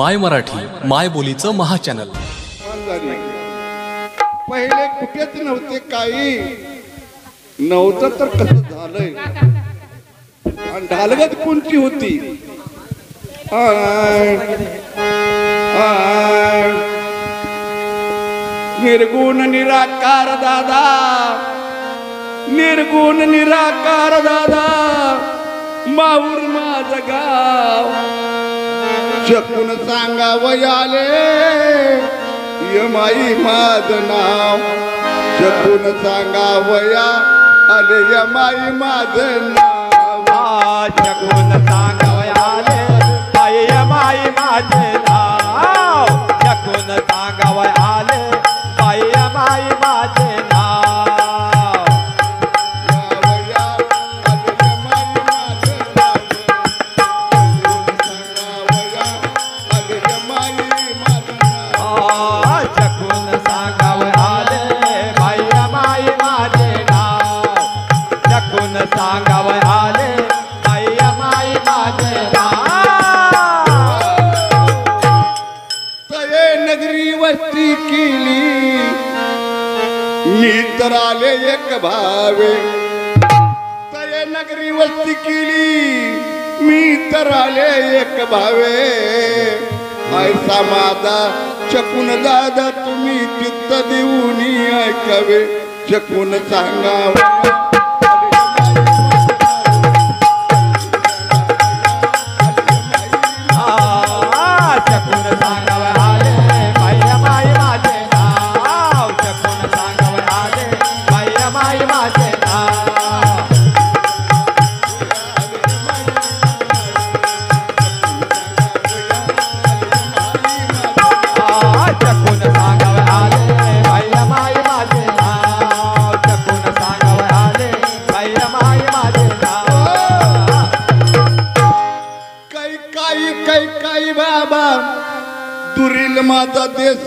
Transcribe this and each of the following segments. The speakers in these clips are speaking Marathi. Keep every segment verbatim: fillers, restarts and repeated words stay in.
माय मराठी माय बोलीचं महाचॅनल। पहिले कुठेच नव्हते, काही नव्हतं तर कसं झालंय। आणि ढालगत कोणती होती? निर्गुण निराकार दादा, निर्गुण निराकार दादा, माऊर माझ गाव। शकून सांगावयाले यमाई माझ नाव, शकून सांगावया आले यमाई माझ नाव। शकून सांगावयाले आले यमाई माझ नाव, शकून सांगावयाले आले यमाई माझ नाव। मी तर आले एक भावे, तये नगरी वस्ती केली, मी तर आले एक भावे। ऐसा माझा शकून दादा तुम्ही चित्त देऊन ऐकावे, शकून सांगावे दुरील माझा देश,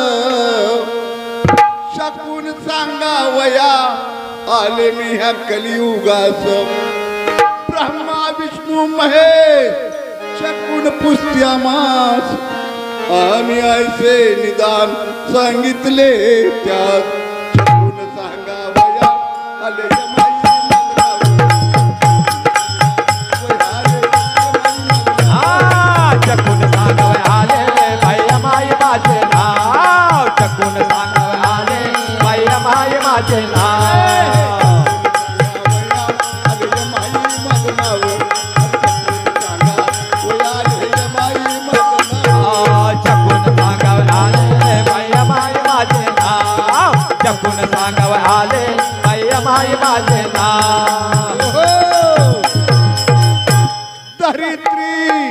शकून सांगावया आले मी ह्या कलियुगास। ब्रह्मा विष्णू महेश शकून पुस्त्या मास, आणि ऐसे निदान सांगितले त्यात। शकून सांगावया आले शकून सांगाव आले बाई माई माझे नाव। धरित्री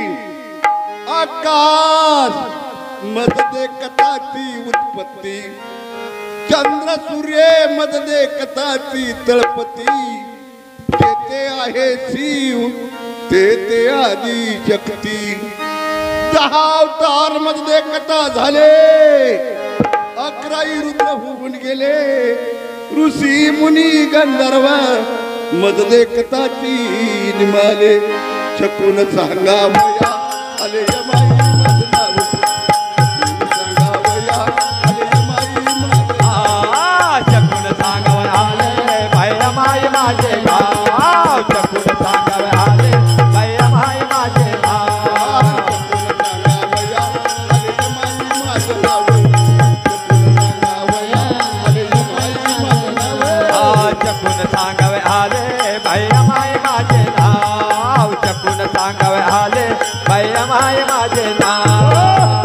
आकाश मधले कथाची उत्पत्ती, चंद्र सूर्य मधले कथाची तळपती। तेथे आहे शिव तेथे आदी शक्ती, दहा अवतार मधले कथा झाले, अकराई रुद्र होऊन गेले, ऋषी मुनी गंधर्व मधले कथाची निमाले। शकून सांगावया आले यमाई माझ नाव, सांगावया आले यमाई माझ नाव। शकून सांगाव आले बाई माई माझे नाव, शकून सांगाव आले बाई माई माझे नाव। शकून सांगावे आले बाई माय माझे नाव, शकून सांगावे आले बाई माय माझे नाव।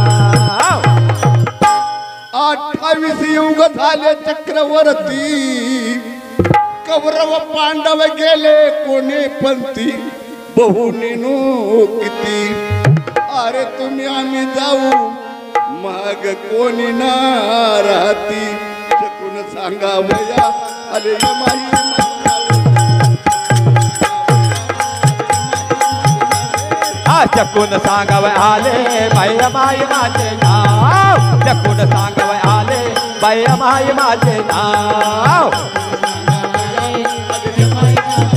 अठ्ठावीस युग झाले चक्रवर्ती, कौरव पांडव गेले कोणे पंथी, बहुनीनो किती। अरे तुम्ही आम्ही जाऊ मग कोणी ना राहती, शकून सांगावया आले यमाई शकून सांगाव आले बाई माई माझे नाव, शकून सांगाव आले बाई माई माझे नाव।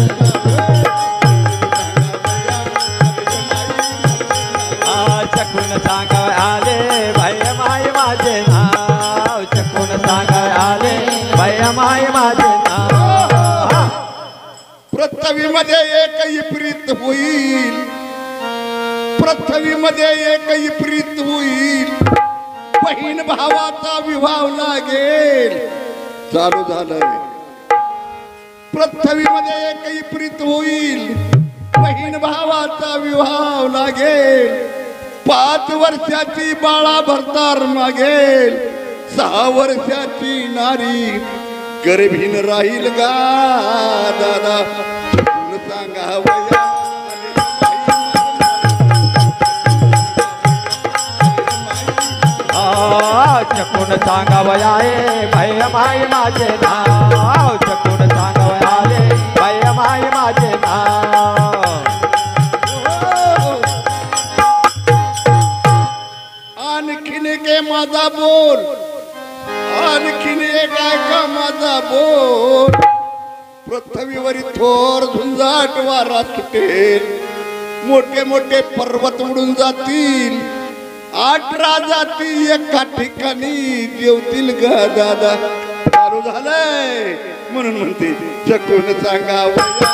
शकून चकून सांगावे आले भैया माय माझे नाव चकून सांगावे आले भैया माय माझे नाव पृथ्वीमध्ये एकही प्रीत होईल पृथ्वीमध्ये एकही प्रीत होईल बहीण भावाचा विवाह लागेल चालू झालंय पृथ्वीमध्ये एकही प्रीत होईल बहीण भावाचा विवाह लागेल पाच वर्षाची बाळा भरतार मागेल सहा वर्षाची नारी गर्भीन राहील गा दादा चकून सांगावया चकून सांगावयाले भैया माय माझे नाव चकून सांगावयाले भैया माय माझे नाव आणखीन के माझा बोल आणखीन एक ऐका माझा बोल पृथ्वीवरी थोर झुंजाट वारा सुटेल मोठे मोठे पर्वत उडून जातील अठरा जाती एका ठिकाणी जेवतील ग दादा चालू झालंय म्हणून म्हणते चकून सांगावया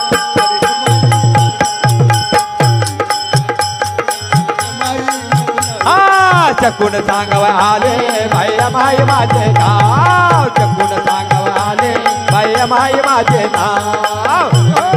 चकून सांगावे आले भैया माय माझे नाव चकून सांगावे आले भैया माय माझे नाव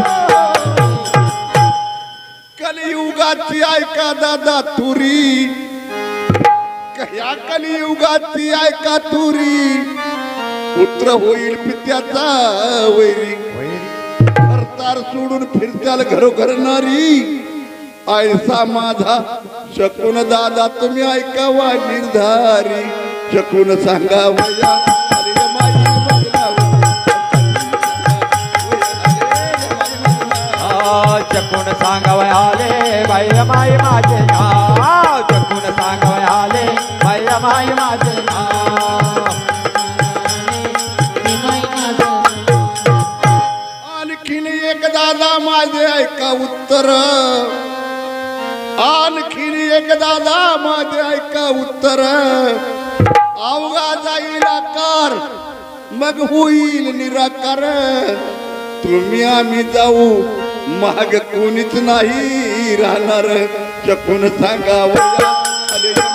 कलियुगाची ऐका दादा तुरी या कलियुगाची ऐका तुरी पुत्र होईल पित्याचा वैरी भरतार सोडून फिरत्याल घरोघर नारी ऐसा माझा चकून दादा तुम्ही ऐकावा निर्धारी चकून सांगावया चकून सांगावे आले भैया माय माझे नाव चकून सांगावे आले भैया माय माझे नाव आणखीन एक दादा माझे ऐका उत्तर आणखीन एक दादा माझे ऐका उत्तर अवघा जाईल आकार मग होईल निराकार तुम्ही आम्ही जाऊ महाग कोणीच नाही राहणार चकून सांगावया